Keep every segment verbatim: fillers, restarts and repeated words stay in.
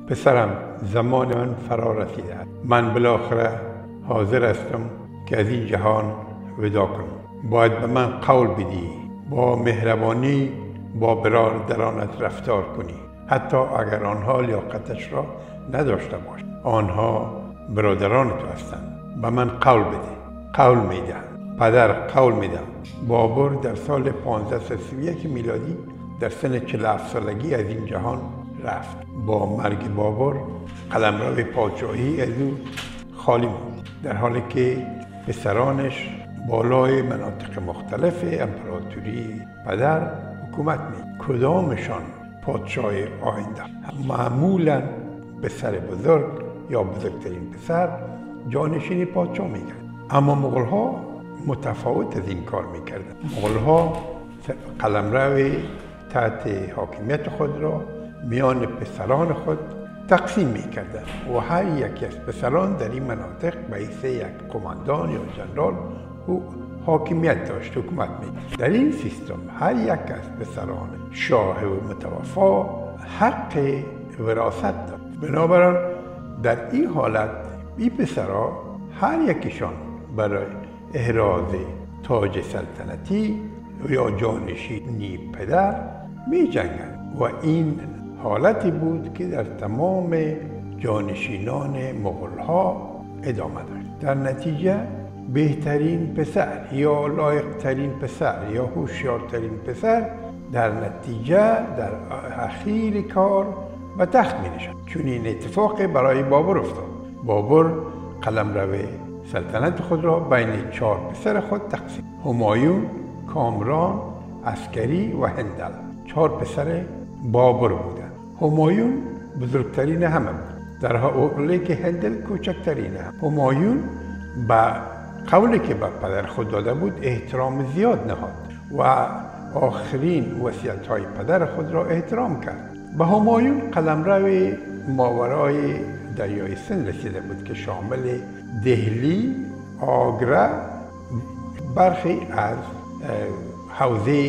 پسرم، زمان من فرا رسیده است. من بالاخره حاضر هستم که از این جهان ودا کنم. باید به من قول بدی با مهربانی با برادرانت رفتار کنی، حتی اگر آنها لیاقتش را نداشته باشند. آنها برادران تو هستند. به من قول بده. قول میدم پدر، قول میدم. بابر در سال پانزده سی و یک میلادی در سن چهل و هفت سالگی از این جهان رفت. با مرگ بابر قلمرو پادشاهی از او خالی بود، در حالی که پسرانش بالای مناطق مختلف امپراتوری پدر حکومت می. کدامشان پادشاه آینده؟ معمولا پسر بزرگ یا بزرگترین پسر جانشین پادشاه میکرد. اما مغول ها متفاوت از این کار میکردند. مغول ها قلمرو تحت حاکمیت خود را میان پسران خود تقسیم میکردند و هر یکی از پسران در این مناطق به حیث یک قماندان یا جنرال او حاکمیت داشت، حکومت می. در این سیستم هر یک از پسران شاه و متوفا حق وراثت داشت. بنابراین در این حالت این پسرها هر یکیشان برای احراز تاج سلطنتی یا جانشینی پدر می جنگند و این حالتی بود که در تمام جانشینان مغول ها ادامه داشت. در نتیجه بهترین پسر یا لایقترین پسر یا هوشیارترین پسر در نتیجه در اخیر کار به تخت می نشد. چون این اتفاق برای بابر افتاد. بابر قلمرو سلطنت خود را بین چهار پسر خود تقسیم. همایون، کامران، عسکری و هندل چهار پسر بابر بودند. همایون بزرگترین همه بود، در حالی که هندل کوچکترین هم. همایون به قولی که به پدر خود داده بود احترام زیاد نهاد و آخرین وصیت‌های پدر خود را احترام کرد. به همایون قلمرو ماورای دریای سند رسیده بود که شامل دهلی، آگره، برخی از حوزه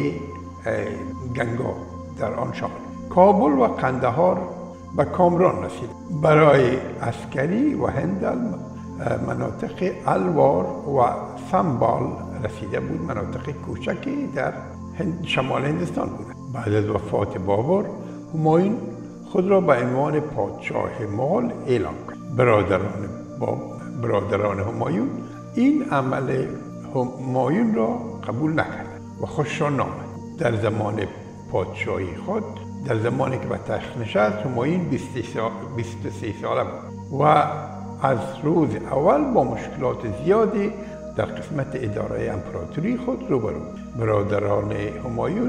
گنگا در آن شامل، کابل و قندهار به کامران رسید. برای عسکری و هندل مناطق الوار و سنبال رسیده بود، مناطق کوچکی در هند شمال هندوستان بود. بعد از وفات بابر همایون خود را به عنوان پادشاه مغول اعلام کرد. برادران با برادران همایون این عمل همایون را قبول نکردند و خوششان نآمد. در زمان پادشاهی خود، در زمانی که به تخت نشست، همایون بیست و سه ساله بود و از روز اول با مشکلات زیادی در قسمت اداره امپراتوری خود روبرو بود. برادران همایون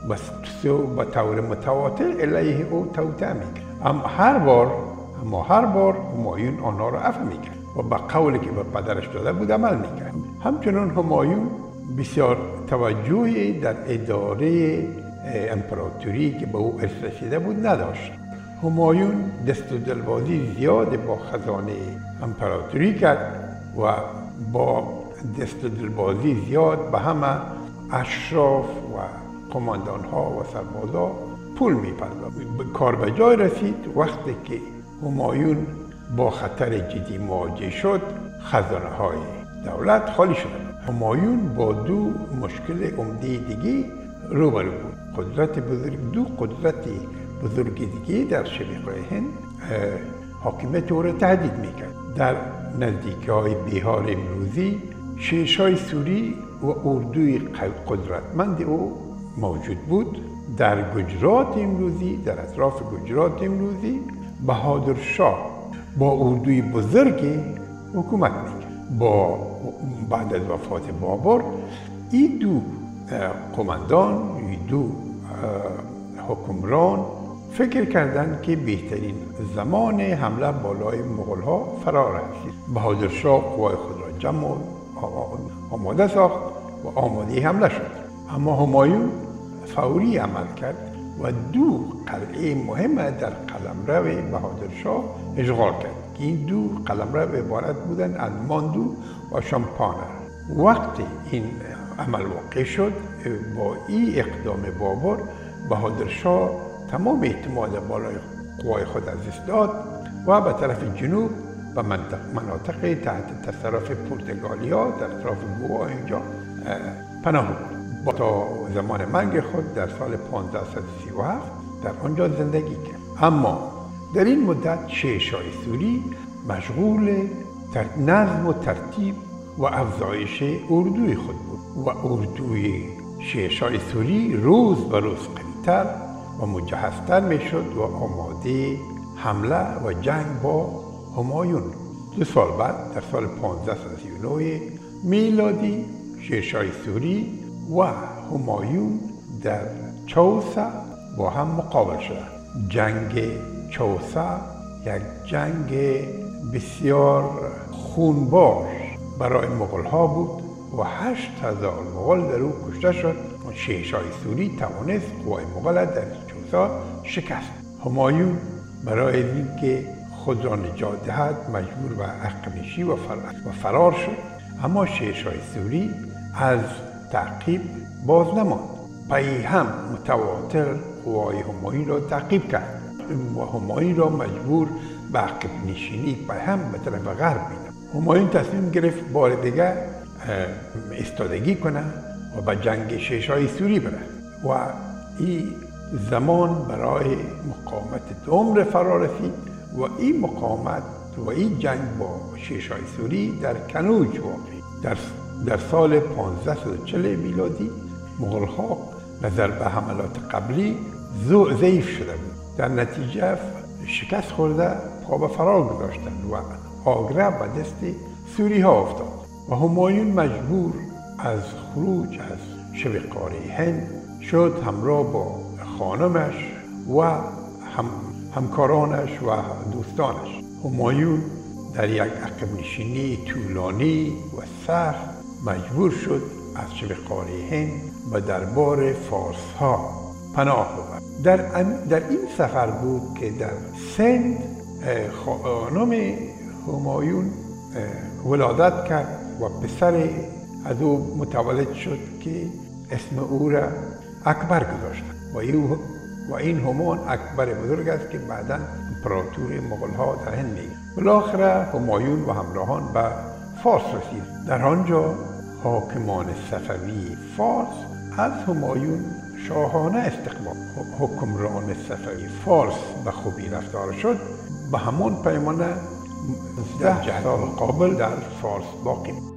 به طور متواتر علیه او توطئه میکرد، اما هر بار اما هر بار همایون آنها را عفو میکرد و به قولی که به پدرش داده بود عمل میکرد. همچنان همایون بسیار توجهی در اداره امپراتوری که به او ارث رسیده بود نداشت. همایون دست و دلبازی زیاد با خزانه امپراتوری کرد و با دست و دلبازی زیاد به همه اشراف و قماندان ها و سربازا پول می‌پرداخت. کار به جای رسید وقتی که همایون با خطر جدی مواجه شد، خزانه های دولت خالی شد. همایون با دو مشکل عمده دیگه روبرو بود. قدرت بزرگ دو قدرت بزرگ دیگه در شبه هند حاکمیت او را تهدید میکرد. در نزدیکی های بیهار امروزی شیرشاه سوری و اردوی قدرتمند او موجود بود. در گجرات امروزی، در اطراف گجرات امروزی، بهادر شاه با اردوی بزرگی حکومت میکرد. با بعد از وفات بابر این دو قماندان، این دو حکمران فکر کردند که بهترین زمان حمله بالای مغول ها فرا رسید. بهادر شاه قوای خود را جمع آماده ساخت و آماده حمله شد. اما همایون فوری عمل کرد و دو قلعه مهم در قلمرو بهادر شاه اشغال کرد که این دو قلمرو عبارت بودند از ماندو و شامپانر. وقتی این عمل واقع شد، با این اقدام بابر، بهادر شاه تمام اعتماد بالای قوای خود از دست داد و به طرف جنوب به منطق مناطق تحت تصرف پرتغالیا در اطراف گوا اینجا پناه برد. با تا زمان مرگ خود در سال پانزده صد و سی و هفت در آنجا زندگی کرد. اما در این مدت شهرشاه سوری مشغول در نظم و ترتیب و افزایش اردوی خود بود و اردوی شهرشاه سوری روز به روز قوی‌تر و مجهزتر میشد و آماده حمله و جنگ با همایون. دو سال بعد در سال پانزده صد و سی و نه میلادی شهرشاه سوری و همایون در چوسه با هم مقابل شدند. جنگ چوسه یک جنگ بسیار خونبار برای مغول ها بود و هشت هزار مغول در او کشته شد. شهرشاه سوری توانست قوای مغول در چوسه شکست. همایون برای اینکه خود را نجات دهد مجبور به عقب نشینی و فرار شد، اما شهرشاه سوری از تعقیب باز نماند. پی هم متواتر قوای همایون را تعقیب کرد و همایون را مجبور به عقب نشینی پی هم به طرف غرب می‌نمود. همایون تصمیم گرفت بار دیگر ایستادگی کنه و به جنگ شهرشاه سوری بره و این زمان برای مقاومت عمر فرا رسید و این مقاومت و این جنگ با شهرشاه سوری در کنوج واقع در در سال پانزده صد و چهل میلادی مغول‌ها نظر به حملات قبلی ضعیف شده بود. در نتیجه شکست خورده پا به فرار گذاشتند و آگره به دست سوری ها افتاد و همایون مجبور از خروج از شبه قاره هند شد همراه با خانمش و هم همکارانش و دوستانش. همایون در یک عقب نشینی طولانی و سخت مجبور شد از شبه قاره هند به دربار فارس ها پناه ببرد. در, در این سفر بود که در سند خانم همایون ولادت کرد و پسر از او متولد شد که اسم او را اکبر گذاشتند و این و این همان اکبر بزرگ است که بعداً امپراتور مغول ها در هند میگه. بالاخره همایون و همراهان به فارس رسید. در آنجا حاکمان صفوی فارس از همایون شاهانه استقبال. حکمران صفوی فارس به خوبی رفتار شد. به همان پیمانه ده سال قابل در فارس باقی